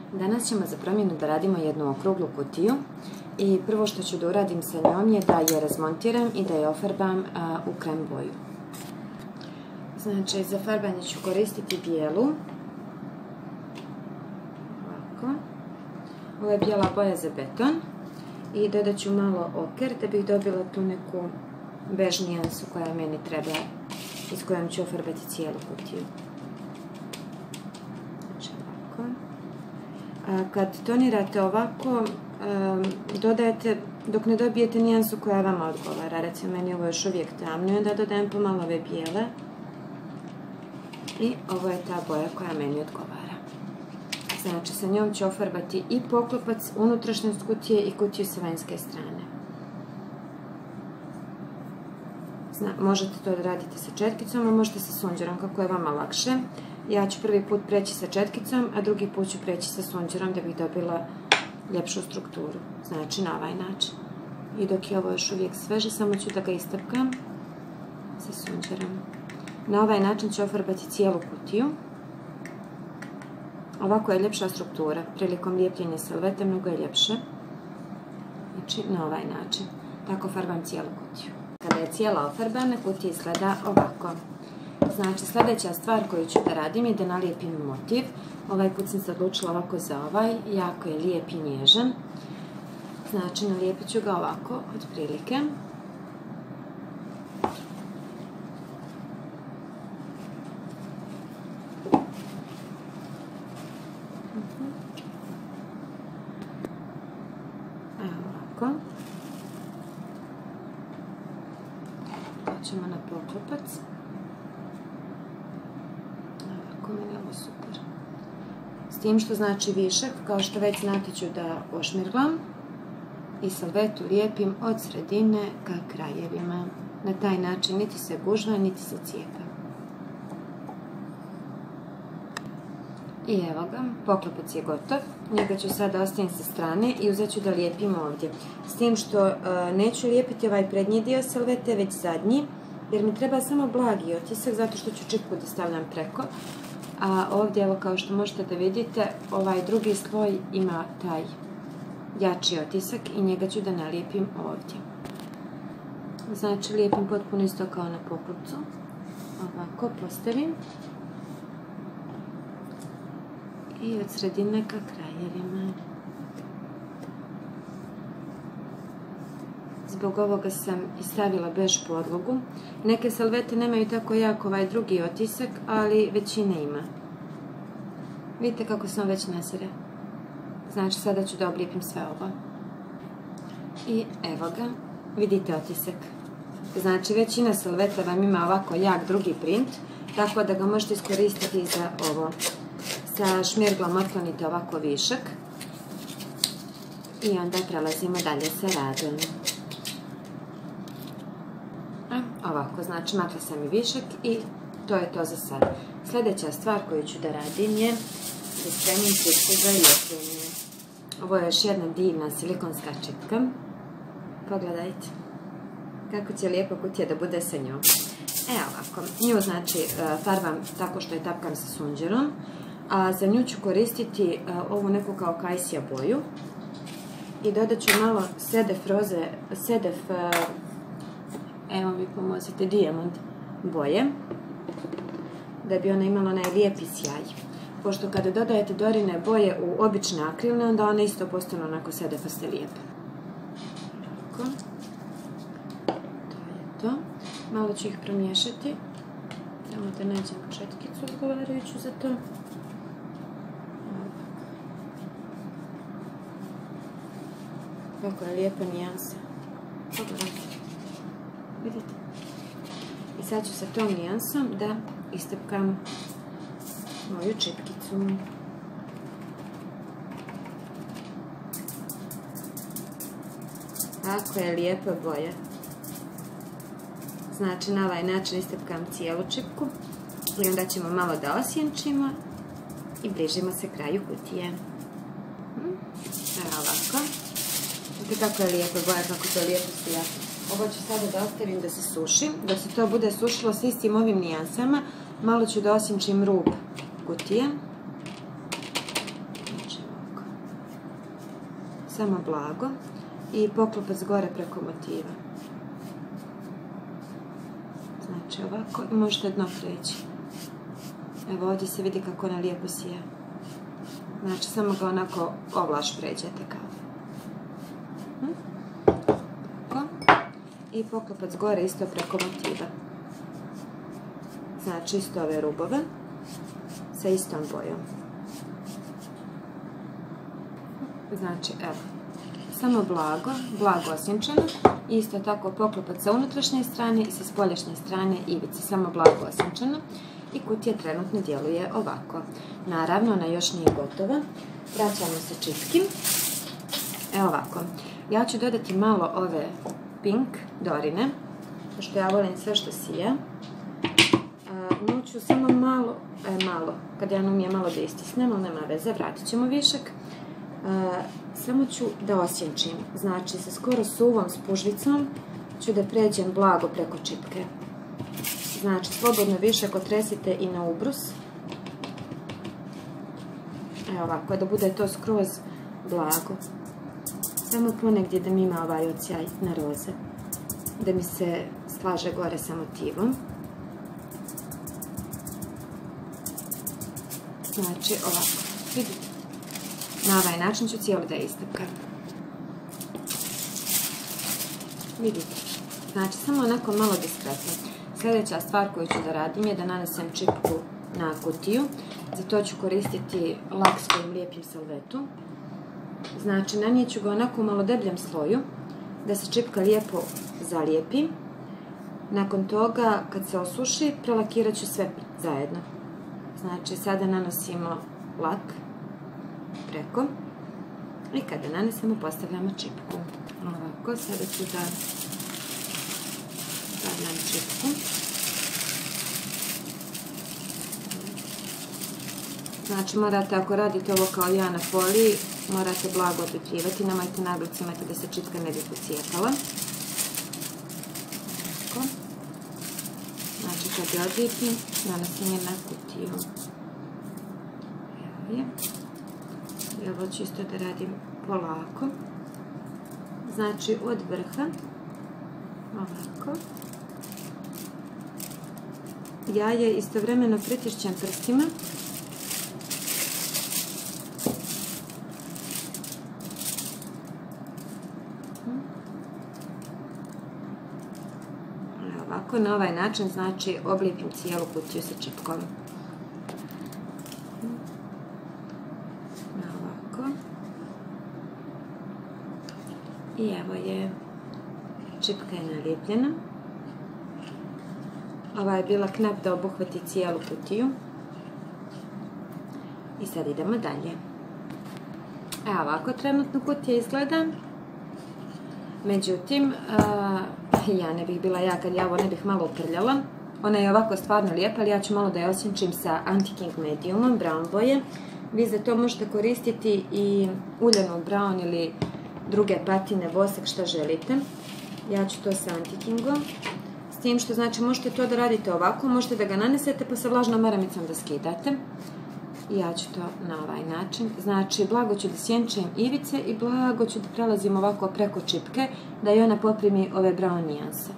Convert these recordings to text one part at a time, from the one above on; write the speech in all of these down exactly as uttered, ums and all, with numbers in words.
Danas ćemo za promjenu da radimo jednu okruglu kutiju i prvo što ću da uradim sa njom je da je razmontiram i da je ofarbam u krem boju. Znači, za farbanje ću koristiti bijelu. Ovako. Ovo je bijela boja za beton i dodat ću malo oker da bih dobila tu neku bež nijansu koja meni treba i s kojom ću ofarbati cijelu kutiju. Znači, ovako. Kad tonirate ovako, dodajete, dok ne dobijete nijansu koja vama odgovara, recimo meni ovo još uvijek tamno, onda dodajem pomalo ove bijele i ovo je ta boja koja meni odgovara. Znači, sa njom ću ofarbati i poklopac, unutrašnjost kutije i kutiju sa vanjske strane. Možete to da radite sa četkicom, a možete sa sunđerom, kako je vama lakše. Ja ću prvi put preći sa četkicom, a drugi put ću preći sa sunđerom da bih dobila ljepšu strukturu. Znači, na ovaj način. I dok je ovo još uvijek sveže, samo ću da ga istapkam sa sunđerom. Na ovaj način ću ofarbati cijelu kutiju. Ovako je ljepša struktura. Prilikom lijepljenja salvete mnogo je ljepše. Znači, na ovaj način. Tako farbam cijelu kutiju. Kada je cijela ofarbana, kutija izgleda ovako. Znači, sljedeća stvar koju ću da radim je da nalijepim motiv. Ovaj put sam se odlučila ovako za ovaj. Jako je lijep i nježan. Znači, nalijepit ću ga ovako, otprilike. Ćemo na poklopac. Ovako mi je ovo super. S tim što znači višak, kao što već znate ću da ošmirglam i salvetu lijepim od sredine ka krajevima. Na taj način niti se gužva, niti se cijepa. I evo ga, poklopac je gotov. Njega ću sada ostaviti sa strane i uzet ću da lijepim ovdje. S tim što neću lijepiti ovaj prednji dio salvete, već zadnji, jer mi treba samo blagi otisak, zato što ću čipku da stavljam preko. A ovdje, evo kao što možete da vidite, ovaj drugi sloj ima taj jači otisak i njega ću da nalijepim ovdje. Znači, lijepim potpuno isto kao na poklopcu. Ovako postavim. I od sredine ka krajevima. Zbog ovoga sam i stavila bež podlogu. Neke salvete nemaju tako jak ovaj drugi otisak, ali većina ima. Vidite kako sam već nasere. Znači, sada ću da oblijepim sve ovo. I evo ga, vidite otisak. Znači, većina salveta vam ima ovako jak drugi print, tako da ga možete iskoristiti za ovo. Sa šmirglom otklonite ovako višak i onda prelazimo dalje sa radom. Ovako, znači makla sam i višak i to je to za sad. Sljedeća stvar koju ću da radim je da spremim čipku za lijepljenje. Ovo je još jedna divna silikonska čipka. Pogledajte kako će lijepa kutija da bude sa njom. Evo ovako, nju znači farbam tako što je tapkam sa sunđerom. A za nju ću koristiti ovu neku kao kajsija boju i dodat ću malo sedef roze, sedef, evo mi pomozite, dijamond boje, da bi ona imala onaj lijepi sjaj. Pošto kada dodajete dorine boje u obične akrilne, onda one isto postanu onako sedefaste lijepe. Tako. To je to. Malo ću ih promiješati. Samo da nađem četkicu odgovarajuću za to. Kako je lijepa nijansa. Pogledajte. Vidite? I sad ću sa tom nijansom da istepkam moju čipkicu. Tako je lijepa boja. Znači, na ovaj način istepkam cijelu čipku i onda ćemo malo da osjenčimo i bližimo se kraju kutije. Evo ovako. Vidite kako je lijepa boja, kako to lijepo sija. Ovo ću sada da ostavim da se suši. Dok se to bude sušilo s istim ovim nijansama, malo ću da osjenčim rub kutije. Znači samo blago i poklopac gore preko motiva. Znači ovako, možete dno preći. Evo ovdje se vidi kako ona lijepo sija. Znači samo ga onako ovlaš pređete kao. Hm? I poklopac gore isto preko motiva. Znači isto ove rubove sa istom bojom. Znači evo, samo blago, blago osjenčano. Isto tako poklopac sa unutrašnje strane i sa spoljašnje strane ivice, samo blago osjenčano. I kutija trenutno djeluje ovako. Naravno, ona još nije gotova. Vraćamo se čipki. Evo ovako. Ja ću dodati malo ove pink dorine, pošto ja volim sve što sija. Nju ću samo malo, e, malo, kad ja umijem malo da istisnem, ali nema veze, vratit ćemo višak. Samo ću da osjenčim, znači sa skoro suvom spužvicom ću da pređem blago preko čipke. Znači, slobodno višak otresite i na ubrus. Evo ovako, da bude to skroz blago. Samo ponegdje da mi ima ovaj odsjaj na roze. Da mi se slaže gore sa motivom. Znači, ovako. Vidite? Na ovaj način ću cijeli da istapkam. Vidite? Znači, samo onako malo diskretno. Sljedeća stvar koju ću da radim je da nanesem čipku na kutiju. Za to ću koristiti lak s kojim lijepim salvetu. Znači, nanijet ću ga onako u malo debljem sloju, da se čipka lijepo zalijepi. Nakon toga, kad se osuši, prelakirat ću sve zajedno. Znači, sada nanosimo lak preko i kada nanesemo, postavljamo čipku. Ovako, sada ću da stavljam čipku. Znači, morate, ako radite ovo kao ja na foliji, morate blago odljepljivati, nemojte naglac imati da se čipka ne bi pocijepala. Znači, kad je odlijepim, nanosim je na kutiju. Evo je. I ovo ću isto da radim polako. Znači, od vrha, ovako. Ja je istovremeno pritišćem prstima. Ovako, na ovaj način, znači, oblijepim cijelu kutiju sa čipkom. Ovako. I evo je, čipka je nalijepljena. Ova je bila knap da obuhvati cijelu kutiju. I sad idemo dalje. Evo ovako trenutno kutija izgleda. Međutim, ja ne bih bila ja kad ja ovo ne bih malo uprljala. Ona je ovako stvarno lijepa, ali ja ću malo da je osjenčim sa Anti-King Mediumom, brown boje. Vi za to možete koristiti i uljanu brown ili druge patine, vosak, šta želite. Ja ću to sa Anti-Kingom. S tim što znači možete to da radite ovako, možete da ga nanesete pa sa vlažnom maramicom da skidate. I ja ću to na ovaj način. Znači, blago ću da sjenčem ivice i blago ću da prelazim ovako preko čipke, da i ona poprimi ove brown nijanse.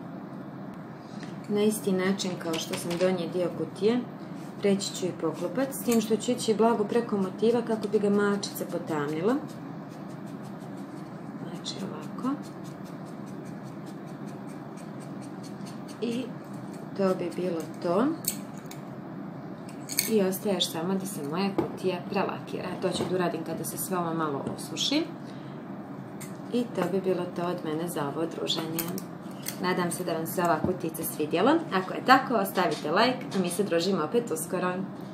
Na isti način kao što sam donji dio kutije, preći ću i poklopac, s tim što ću ići blago preko motiva kako bi ga malčice potamnila. Znači, ovako. I to bi bilo to. I ostaje još samo da se moja kutija prelakira. To ću da uradim kada se sve ovo malo osuši. I to bi bilo to od mene za ovo druženje. Nadam se da vam se ova kutica svidjela. Ako je tako, ostavite like, a mi se družimo opet uskoro.